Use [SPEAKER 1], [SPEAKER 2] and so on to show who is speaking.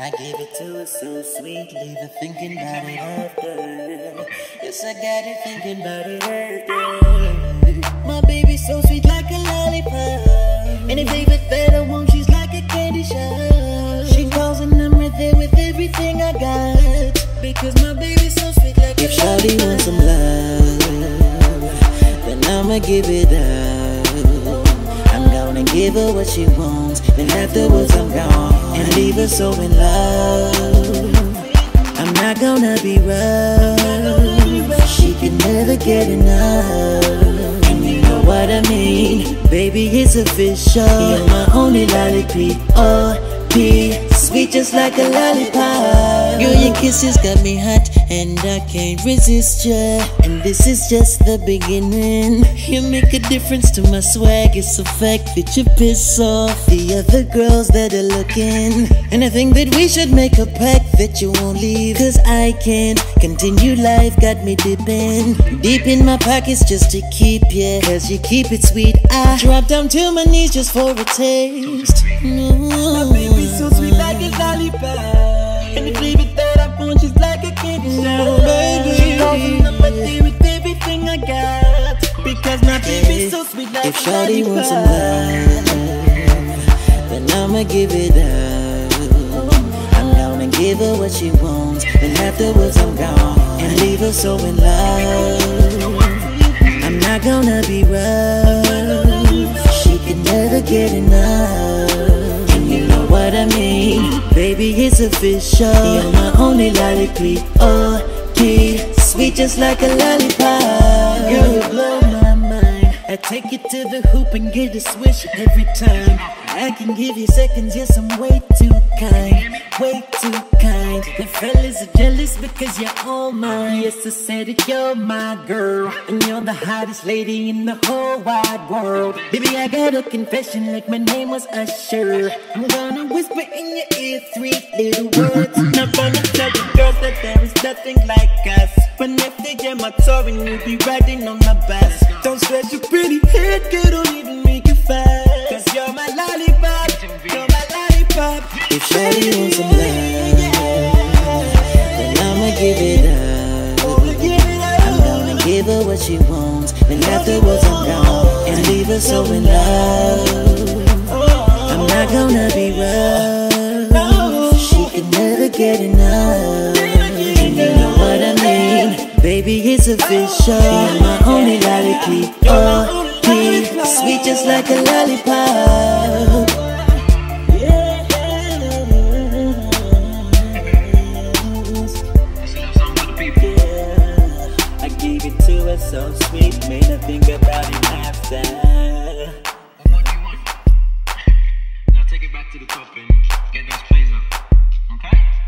[SPEAKER 1] I gave it to her so sweet, leave her thinking about it after. Yes, I got her thinking about it after. My baby's so sweet like a lollipop. Any flavor that I want, she's like a candy shop. She calls and I'm right there with everything I got. Because my baby's so sweet like a lollipop. If shawty wants some love, then I'ma give it up. I'm gonna give her what she wants, then afterwards I'm gone and leave her so in love. I'm not gonna be rough, she can never get enough. And you know what I mean, baby, it's official. You're my only lollipop, oh, sweet just like a lollipop. Girl, your kisses got me hot and I can't resist ya. And this is just the beginning. You make a difference to my swag. It's a fact that you piss off the other girls that are looking. And I think that we should make a pact that you won't leave, cause I can't continue life, got me dipping deep in my pockets just to keep ya. Cause you keep it sweet, I drop down to my knees just for a taste. My baby's so sweet like a lollipop. And the flavor that I want, she's like a candy shop. Baby, she calls and I'm right there with everything I got. Because my baby's so sweet like if shawty wants some love, then I'ma give it up. I'm gonna give her what she wants, then afterwards I'm gone and leave her so in love. I'm not gonna be rough, she can never get enough. And you know what I mean, baby, it's official. You're my only lollipop, oh, sweet just like a lollipop. Girl, you blow my mind. I take you to the hoop and get a swish every time. I can give you seconds, yes, I'm way too kind, way too kind. The fellas are jealous because you're all mine. Yes, I said it, you're my girl, and you're the hottest lady in the whole wide world. Baby, I got a confession like my name was Usher. I'm gonna whisper in your ear 3 little words. I'm gonna tell the girls that there is nothing like us. When if they get my touring, you'll be riding on my bus. Don't stress your pretty head, girl, don't even make it fast. Cause you're my lollipop, you're my lollipop. If shawty wants some love, then I'ma give it up. I'm gonna give her what she wants, then afterwards I'm gone and leave her so in love. I'm not gonna be rough, she can never get enough. And you know what I mean, baby, it's official. You're my only lollipop, oh, sweet just like a lollipop. I gave it to her so sweet, made her think about it after.
[SPEAKER 2] What do you want? Now take it back to the top and get those plays up, okay?